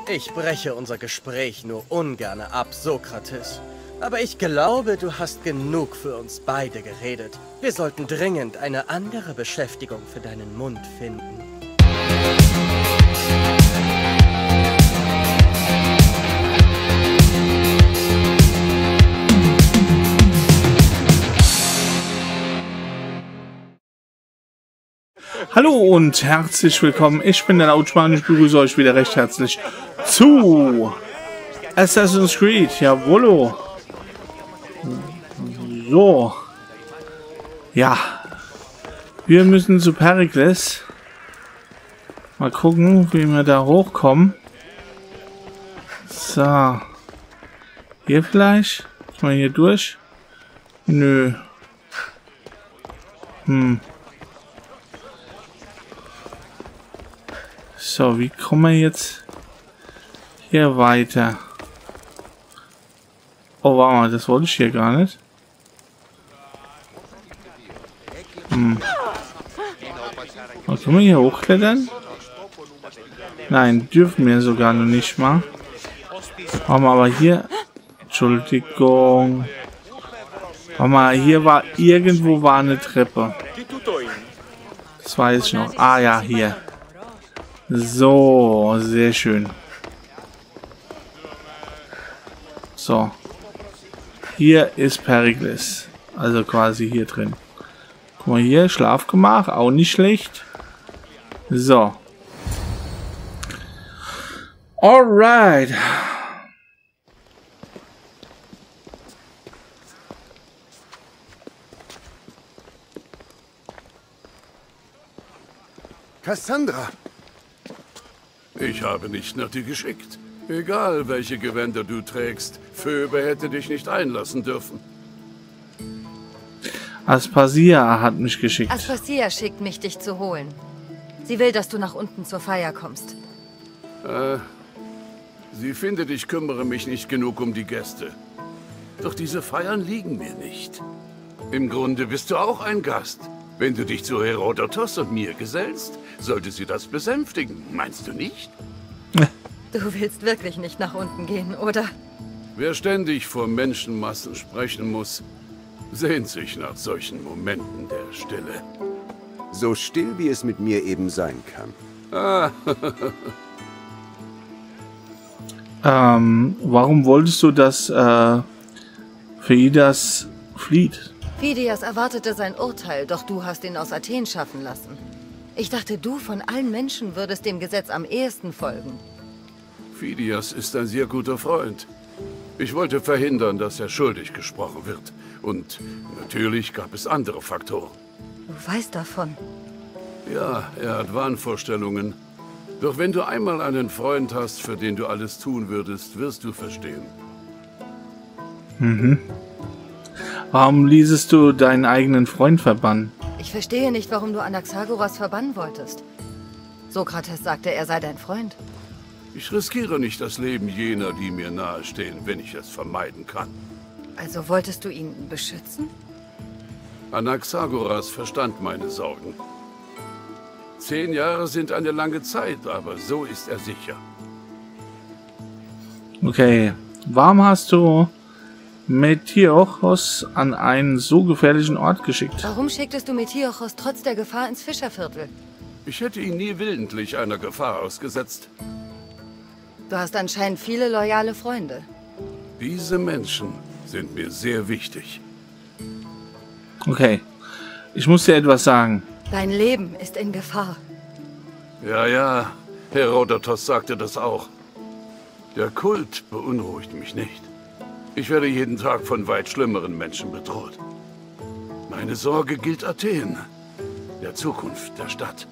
Ich breche unser Gespräch nur ungern ab, Sokrates. Aber ich glaube, du hast genug für uns beide geredet. Wir sollten dringend eine andere Beschäftigung für deinen Mund finden. Hallo und herzlich willkommen, ich bin der Lautschmann und ich begrüße euch wieder recht herzlich zu Assassin's Creed, jawollo. So, ja, wir müssen zu Perikles. Mal gucken, wie wir da hochkommen. So, hier vielleicht? Ist man hier durch? Nö. So, wie kommen wir jetzt hier weiter? Oh, warte mal, das wollte ich hier gar nicht. Oh, können wir hier hochklettern? Nein, dürfen wir sogar noch nicht mal. Warte mal, aber hier... Entschuldigung. Warte mal, hier war... Irgendwo war eine Treppe. Das weiß ich noch. Ah ja, hier. So, sehr schön. So. Hier ist Perikles. Also quasi hier drin. Guck mal hier, Schlafgemach, auch nicht schlecht. So. Alright. Cassandra! Ich habe nicht nach dir geschickt. Egal, welche Gewänder du trägst, Phoebe hätte dich nicht einlassen dürfen. Aspasia hat mich geschickt. Aspasia schickt mich, dich zu holen. Sie will, dass du nach unten zur Feier kommst. Sie findet, ich kümmere mich nicht genug um die Gäste. Doch diese Feiern liegen mir nicht. Im Grunde bist du auch ein Gast. Wenn du dich zu Herodotos und mir gesellst, sollte sie das besänftigen. Meinst du nicht? Du willst wirklich nicht nach unten gehen, oder? Wer ständig vor Menschenmassen sprechen muss, sehnt sich nach solchen Momenten der Stille. So still, wie es mit mir eben sein kann. Warum wolltest du, dass Phidias flieht? Phidias erwartete sein Urteil, doch du hast ihn aus Athen schaffen lassen. Ich dachte, du von allen Menschen würdest dem Gesetz am ehesten folgen. Phidias ist ein sehr guter Freund. Ich wollte verhindern, dass er schuldig gesprochen wird. Und natürlich gab es andere Faktoren. Du weißt davon. Ja, er hat Wahnvorstellungen. Doch wenn du einmal einen Freund hast, für den du alles tun würdest, wirst du verstehen. Warum ließest du deinen eigenen Freund verbannen? Ich verstehe nicht, warum du Anaxagoras verbannen wolltest. Sokrates sagte, er sei dein Freund. Ich riskiere nicht das Leben jener, die mir nahestehen, wenn ich es vermeiden kann. Also wolltest du ihn beschützen? Anaxagoras verstand meine Sorgen. 10 Jahre sind eine lange Zeit, aber so ist er sicher. Okay, warum hast du Metiochos an einen so gefährlichen Ort geschickt? Warum schicktest du Metiochos trotz der Gefahr ins Fischerviertel? Ich hätte ihn nie willentlich einer Gefahr ausgesetzt. Du hast anscheinend viele loyale Freunde. Diese Menschen sind mir sehr wichtig. Okay, ich muss dir etwas sagen. Dein Leben ist in Gefahr. Ja, Herodotos sagte das auch. Der Kult beunruhigt mich nicht. Ich werde jeden Tag von weit schlimmeren Menschen bedroht. Meine Sorge gilt Athen, der Zukunft der Stadt.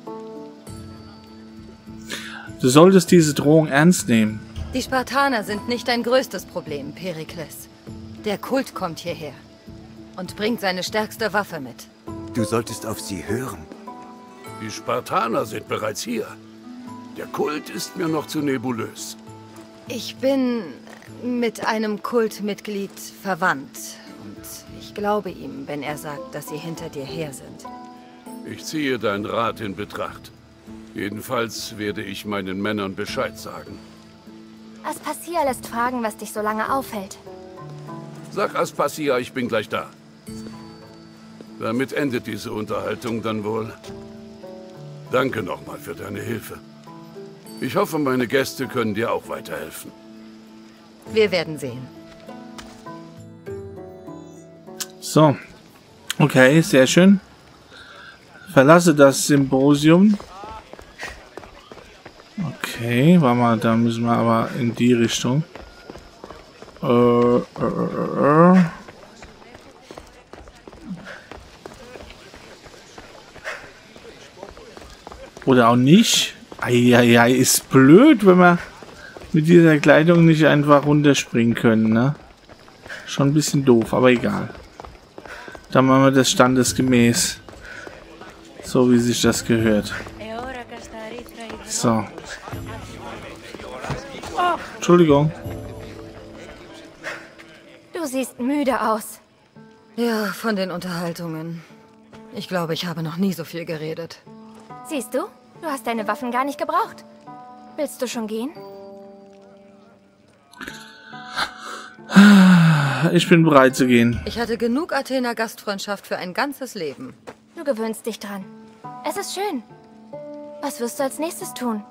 Du solltest diese Drohung ernst nehmen. Die Spartaner sind nicht dein größtes Problem, Perikles. Der Kult kommt hierher und bringt seine stärkste Waffe mit. Du solltest auf sie hören. Die Spartaner sind bereits hier. Der Kult ist mir noch zu nebulös. Ich bin mit einem Kultmitglied verwandt. Und ich glaube ihm, wenn er sagt, dass sie hinter dir her sind. Ich ziehe deinen Rat in Betracht. Jedenfalls werde ich meinen Männern Bescheid sagen. Aspasia lässt fragen, was dich so lange aufhält. Sag Aspasia, ich bin gleich da. Damit endet diese Unterhaltung dann wohl. Danke nochmal für deine Hilfe. Ich hoffe, meine Gäste können dir auch weiterhelfen. Wir werden sehen. So. Okay, sehr schön. Verlasse das Symposium. Okay, warte mal, da müssen wir aber in die Richtung. Oder auch nicht. Eieiei, ist blöd, wenn wir mit dieser Kleidung nicht einfach runterspringen können, ne? Schon ein bisschen doof, aber egal. Dann machen wir das standesgemäß. So wie sich das gehört. So. Entschuldigung. Du siehst müde aus. Ja, von den Unterhaltungen. Ich glaube, ich habe noch nie so viel geredet. Siehst du? Du hast deine Waffen gar nicht gebraucht. Willst du schon gehen? Ich bin bereit zu gehen. Ich hatte genug Athener Gastfreundschaft für ein ganzes Leben. Du gewöhnst dich dran. Es ist schön. Was wirst du als nächstes tun?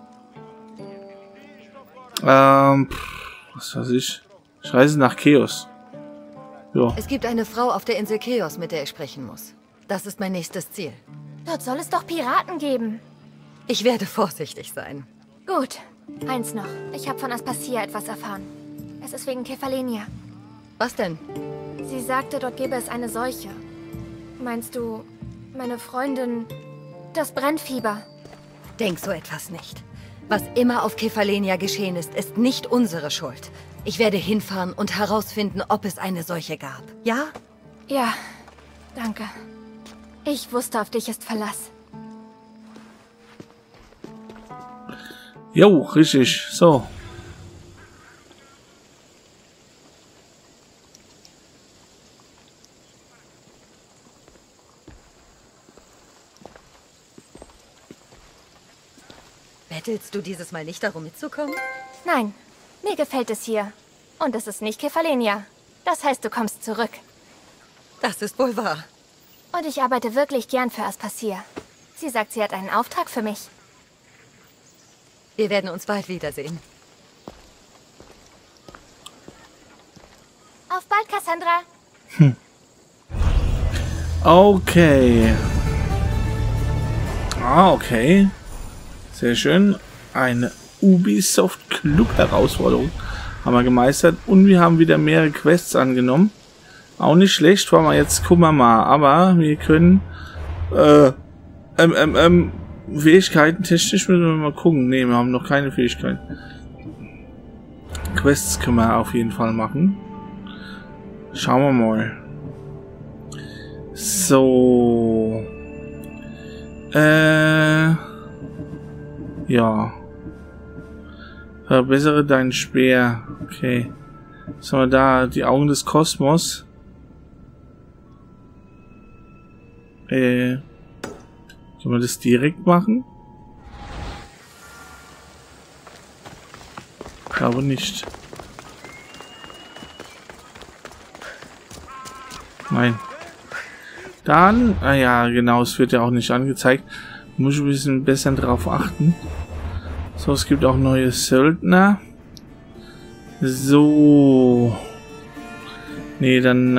Was weiß ich. Ich reise nach Chaos. Ja. Es gibt eine Frau auf der Insel Chaos, mit der ich sprechen muss. Das ist mein nächstes Ziel. Dort soll es doch Piraten geben. Ich werde vorsichtig sein. Gut. Eins noch. Ich habe von Aspasia etwas erfahren. Es ist wegen Kefalenia. Was denn? Sie sagte, dort gäbe es eine Seuche. Meinst du, meine Freundin, das Brennfieber? Denk so etwas nicht. Was immer auf Kefalenia geschehen ist, ist nicht unsere Schuld. Ich werde hinfahren und herausfinden, ob es eine Seuche gab. Ja? Ja, danke. Ich wusste, auf dich ist Verlass. Jo, richtig. So. Bettelst du dieses Mal nicht darum mitzukommen? Nein, mir gefällt es hier. Und es ist nicht Kefalenia. Das heißt, du kommst zurück. Das ist wohl wahr. Und ich arbeite wirklich gern für Aspasia. Sie sagt, sie hat einen Auftrag für mich. Wir werden uns bald wiedersehen. Auf bald, Cassandra. Okay. Okay. Sehr schön. Eine Ubisoft Club-Herausforderung haben wir gemeistert. Und wir haben wieder mehrere Quests angenommen. Auch nicht schlecht, weil wir jetzt, gucken wir mal. Aber wir können Fähigkeiten technisch müssen wir mal gucken. Ne, wir haben noch keine Fähigkeiten. Quests können wir auf jeden Fall machen. Schauen wir mal. So. Ja. Verbessere deinen Speer. Okay. Was haben wir da? Die Augen des Kosmos. Können wir das direkt machen? Ich glaube nicht. Nein. Dann, ja, genau, es wird ja auch nicht angezeigt. Muss ich ein bisschen besser drauf achten. So, es gibt auch neue Söldner. So. Nee, dann,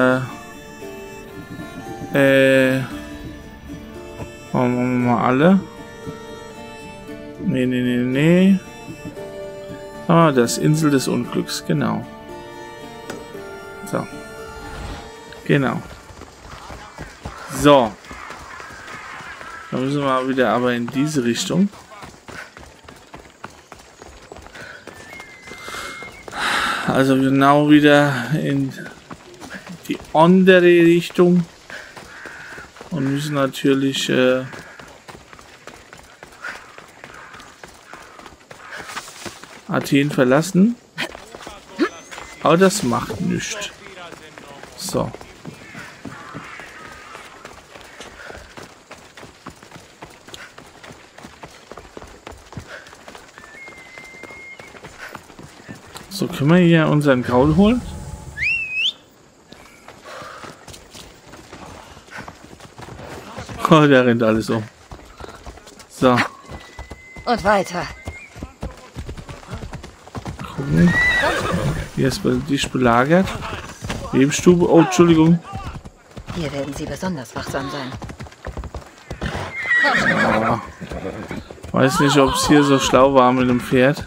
machen wir mal alle. Nee. Ah, das Insel des Unglücks, genau. So. Genau. So. Dann müssen wir mal wieder aber in diese Richtung. Also genau wieder in die andere Richtung. Und müssen natürlich Athen verlassen. Aber das macht nichts. So. So, können wir hier unseren Gaul holen? Oh, der rennt alles um. So. Und weiter. Gucken. Hier ist dicht belagert. Nebenstube. Oh, Entschuldigung. Hier werden sie besonders wachsam sein. Oh. Weiß nicht, ob es hier so schlau war mit dem Pferd.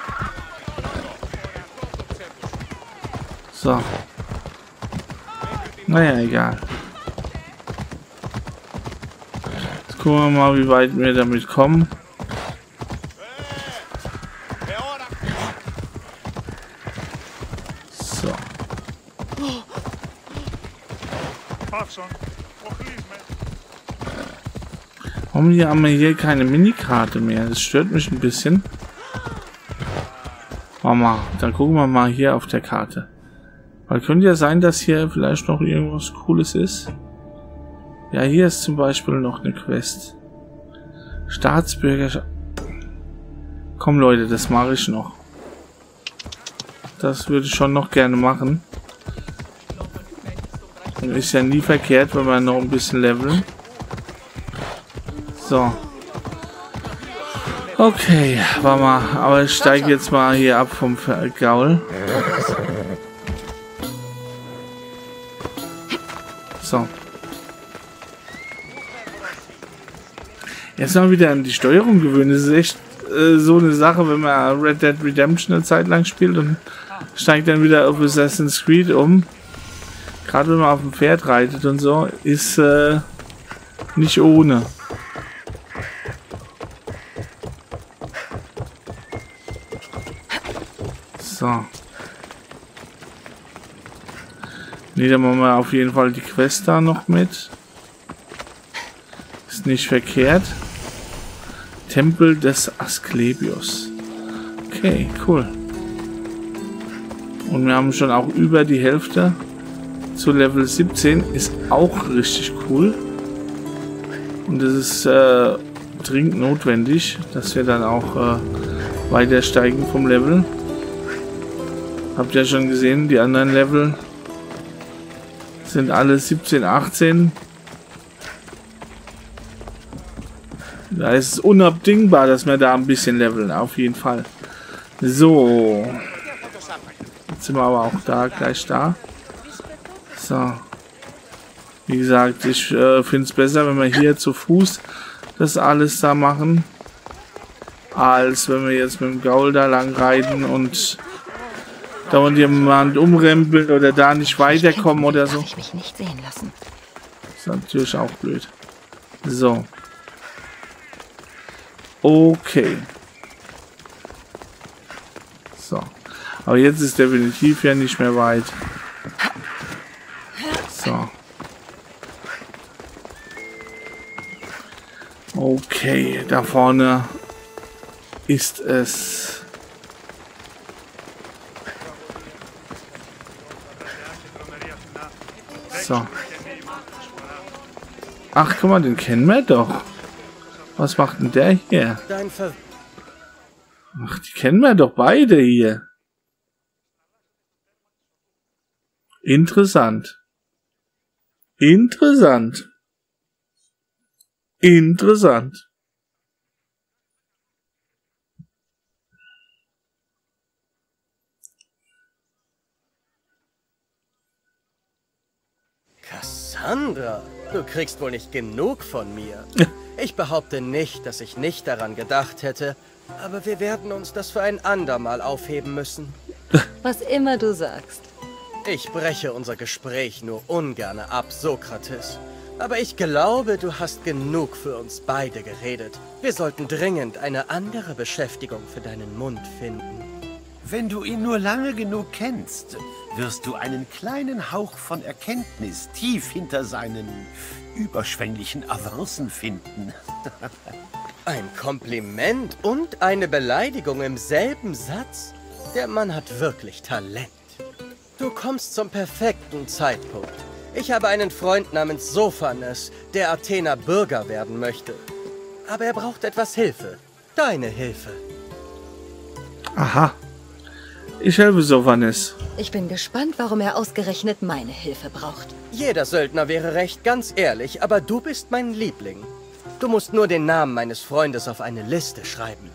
So. Naja, egal. Jetzt gucken wir mal, wie weit wir damit kommen. So. Warum haben wir hier keine Minikarte mehr? Das stört mich ein bisschen. Mama, dann gucken wir mal hier auf der Karte. Weil könnte ja sein, dass hier vielleicht noch irgendwas Cooles ist. Ja, hier ist zum Beispiel noch eine Quest. Staatsbürgerschaft. Komm Leute, das mache ich noch. Das würde ich schon noch gerne machen. Ist ja nie verkehrt, wenn wir noch ein bisschen leveln. So. Okay, warte mal. Aber ich steige jetzt mal hier ab vom Gaul. So. Jetzt mal wieder an die Steuerung gewöhnen. Das ist echt so eine Sache, wenn man Red Dead Redemption eine Zeit lang spielt und steigt dann wieder auf Assassin's Creed um. Gerade wenn man auf dem Pferd reitet und so, ist nicht ohne. So. Ne, dann machen wir auf jeden Fall die Quest da noch mit. Ist nicht verkehrt. Tempel des Asklepios. Okay, cool. Und wir haben schon auch über die Hälfte zu Level 17. Ist auch richtig cool. Und das ist dringend notwendig, dass wir dann auch weiter steigen vom Level. Habt ihr ja schon gesehen, die anderen Level sind alle 17, 18. Da ist es unabdingbar, dass wir da ein bisschen leveln, auf jeden Fall. So. Jetzt sind wir aber auch da, gleich da. So. Wie gesagt, ich finde es besser, wenn wir hier zu Fuß das alles da machen, als wenn wir jetzt mit dem Gaul da lang reiten und dauernd jemand umrempelt oder da nicht weiterkommen oder so. Ich mich nicht sehen lassen. Ist natürlich auch blöd. So. Okay. So. Aber jetzt ist definitiv ja nicht mehr weit. So. Okay, da vorne ist es. So. Ach, guck mal, den kennen wir doch. Was macht denn der hier? Ach, die kennen wir doch beide hier. Interessant. Interessant. Interessant. Cassandra, du kriegst wohl nicht genug von mir. Ich behaupte nicht, dass ich nicht daran gedacht hätte, aber wir werden uns das für ein andermal aufheben müssen. Was immer du sagst. Ich breche unser Gespräch nur ungern ab, Sokrates. Aber ich glaube, du hast genug für uns beide geredet. Wir sollten dringend eine andere Beschäftigung für deinen Mund finden. Wenn du ihn nur lange genug kennst, wirst du einen kleinen Hauch von Erkenntnis tief hinter seinen überschwänglichen Avancen finden. Ein Kompliment und eine Beleidigung im selben Satz? Der Mann hat wirklich Talent. Du kommst zum perfekten Zeitpunkt. Ich habe einen Freund namens Sophanes, der Athener Bürger werden möchte. Aber er braucht etwas Hilfe. Deine Hilfe. Aha. Ich helfe Sophanis. Ich bin gespannt, warum er ausgerechnet meine Hilfe braucht. Jeder Söldner wäre recht, ganz ehrlich, aber du bist mein Liebling. Du musst nur den Namen meines Freundes auf eine Liste schreiben.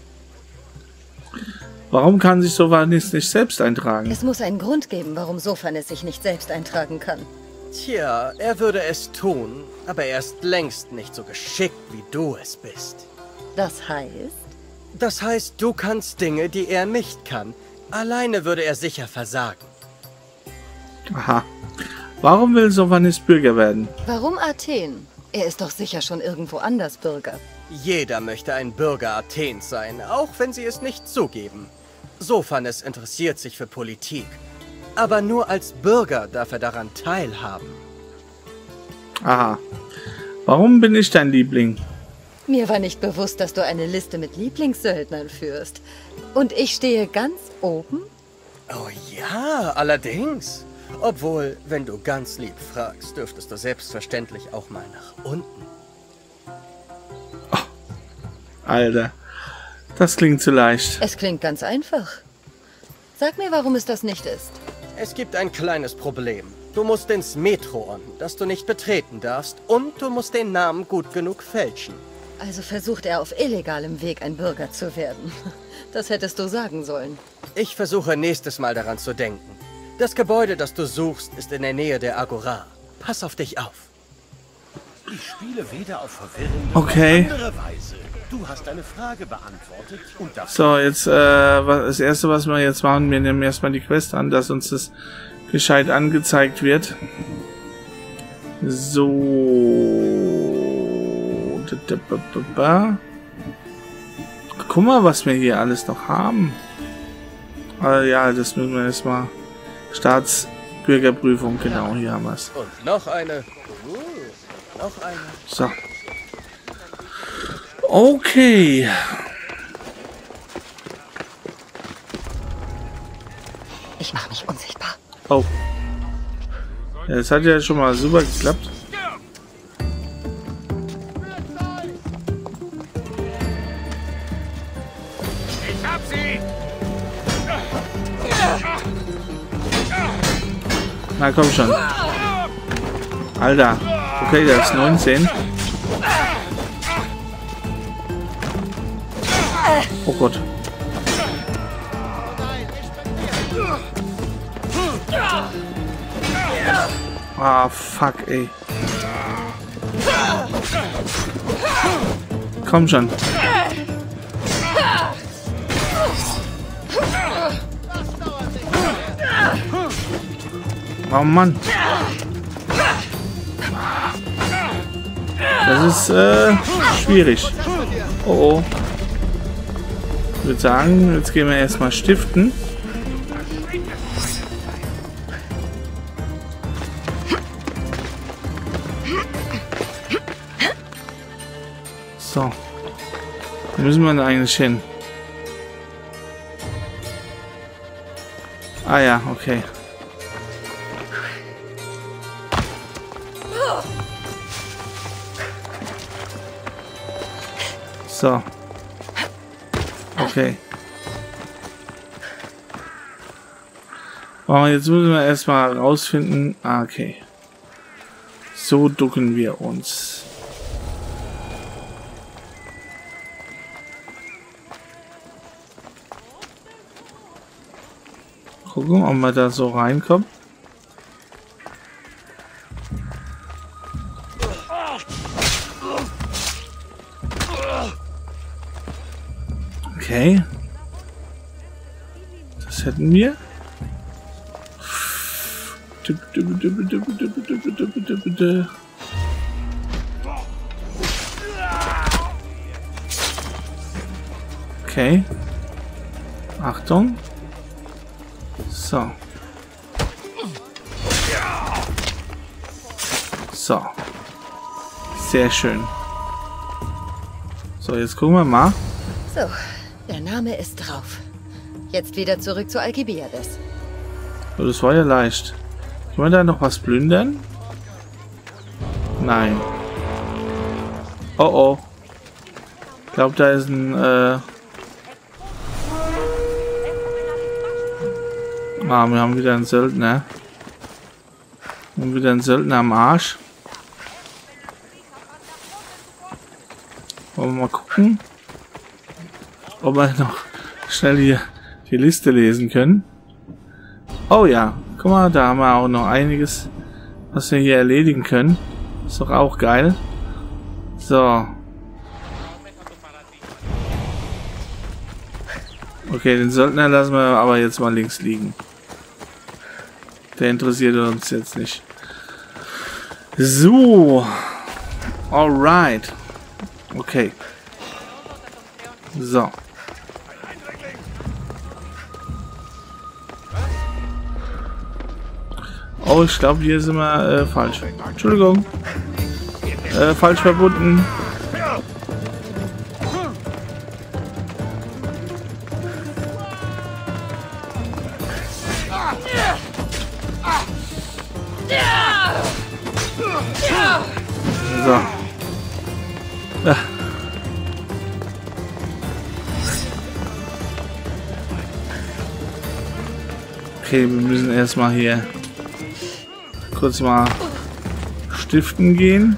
Warum kann sich Sophanis nicht selbst eintragen? Es muss einen Grund geben, warum Sophanis sich nicht selbst eintragen kann. Tja, er würde es tun, aber er ist längst nicht so geschickt, wie du es bist. Das heißt? Das heißt, du kannst Dinge, die er nicht kann. Alleine würde er sicher versagen. Aha. Warum will Sophanis Bürger werden? Warum Athen? Er ist doch sicher schon irgendwo anders Bürger. Jeder möchte ein Bürger Athens sein, auch wenn sie es nicht zugeben. Sophanis interessiert sich für Politik. Aber nur als Bürger darf er daran teilhaben. Aha. Warum bin ich dein Liebling? Mir war nicht bewusst, dass du eine Liste mit Lieblingssöldnern führst. Und ich stehe ganz oben? Oh ja, allerdings. Obwohl, wenn du ganz lieb fragst, dürftest du selbstverständlich auch mal nach unten. Oh, Alter, das klingt zu leicht. Es klingt ganz einfach. Sag mir, warum es das nicht ist. Es gibt ein kleines Problem. Du musst ins Metroon, das du nicht betreten darfst, und du musst den Namen gut genug fälschen. Also versucht er auf illegalem Weg ein Bürger zu werden. Das hättest du sagen sollen. Ich versuche nächstes Mal daran zu denken. Das Gebäude, das du suchst, ist in der Nähe der Agora. Pass auf dich auf. Ich spiele weder auf verwirrende Okay. noch andere Weise. Du hast deine Frage beantwortet und das... So, jetzt das erste, was wir jetzt machen, wir nehmen erstmal die Quest an, dass uns das gescheit angezeigt wird. So. Guck mal, was wir hier alles noch haben. Ja, das müssen wir erstmal. Staatsbürgerprüfung, genau, hier haben wir es. Und noch eine. Noch eine. So. Okay. Ich mache mich unsichtbar. Oh. Ja, das hat ja schon mal super geklappt. Ich hab sie! Na komm schon. Alter. Okay, der ist 19. Oh Gott. Ah, fuck, ey. Komm schon. Oh Mann. Das ist schwierig. Oh oh. Ich würde sagen, jetzt gehen wir erstmal stiften. So. Wo müssen wir denn eigentlich hin? Ah ja, okay. So. Okay. Oh, jetzt müssen wir erstmal rausfinden. Ah, okay. So ducken wir uns. Gucken, ob wir da so reinkommen. Okay. Das hätten wir. Okay. Achtung. So. So. Sehr schön. So, jetzt gucken wir mal. So, der Name ist drauf. Jetzt wieder zurück zu Alkibiades. Oh, das war ja leicht. Können wir da noch was plündern? Nein. Oh oh. Ich glaube, da ist ein Ah, wir haben wieder einen Söldner. Und wieder einen Söldner am Arsch. Wollen wir mal gucken, ob wir noch schnell hier die Liste lesen können. Oh ja, guck mal, da haben wir auch noch einiges, was wir hier erledigen können. Ist doch auch geil. So. Okay, den Söldner lassen wir aber jetzt mal links liegen. Der interessiert uns jetzt nicht. So. Alright. Okay. So. Oh, ich glaube, hier sind wir falsch. Entschuldigung. Falsch verbunden. So. Ja. Okay, wir müssen erstmal hier kurz mal stiften gehen.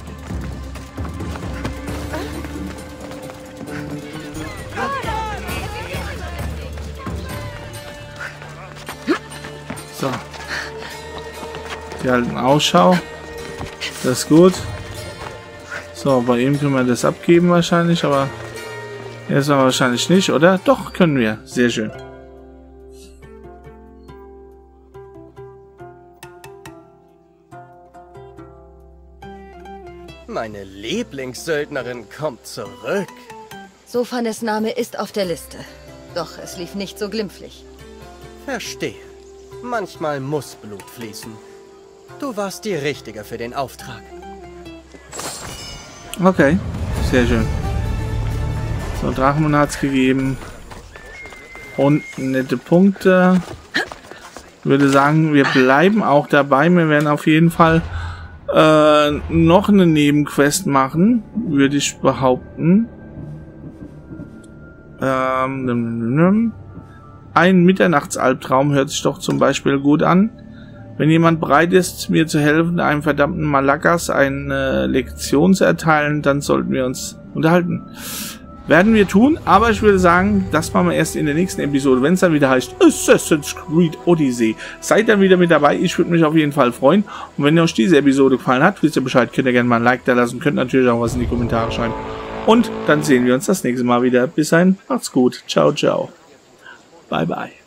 So. Die halten Ausschau. Das ist gut. So, bei ihm können wir das abgeben wahrscheinlich, aber erstmal wahrscheinlich nicht, oder? Doch, können wir. Sehr schön. Meine Lieblingssöldnerin kommt zurück. Sophanes Name ist auf der Liste. Doch es lief nicht so glimpflich. Verstehe. Manchmal muss Blut fließen. Du warst die Richtige für den Auftrag. Okay, sehr schön. So, Drachenmund hat es gegeben. Und nette Punkte. Ich würde sagen, wir bleiben auch dabei. Wir werden auf jeden Fall noch eine Nebenquest machen, würde ich behaupten. Ein Mitternachtsalbtraum hört sich doch zum Beispiel gut an. Wenn jemand bereit ist, mir zu helfen, einem verdammten Malakas eine Lektion zu erteilen, dann sollten wir uns unterhalten. Werden wir tun, aber ich würde sagen, das machen wir erst in der nächsten Episode, wenn es dann wieder heißt Assassin's Creed Odyssey. Seid dann wieder mit dabei, ich würde mich auf jeden Fall freuen. Und wenn euch diese Episode gefallen hat, wisst ihr Bescheid, könnt ihr gerne mal ein Like da lassen, könnt natürlich auch was in die Kommentare schreiben. Und dann sehen wir uns das nächste Mal wieder. Bis dahin, macht's gut. Ciao, ciao. Bye, bye.